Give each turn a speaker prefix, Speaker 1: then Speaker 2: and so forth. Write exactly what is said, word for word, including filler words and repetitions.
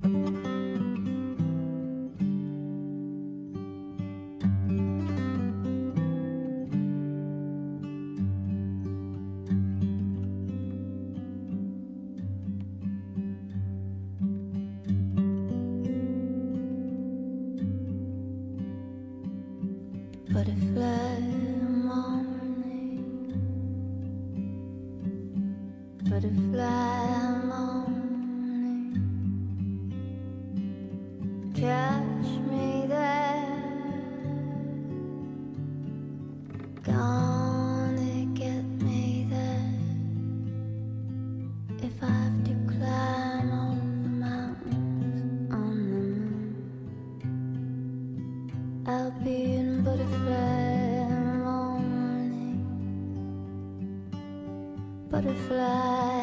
Speaker 1: Butterfly morning, butterfly morning, catch me there, gonna get me there, if I have to climb all the mountains on the moon, I'll be in butterfly morning, butterfly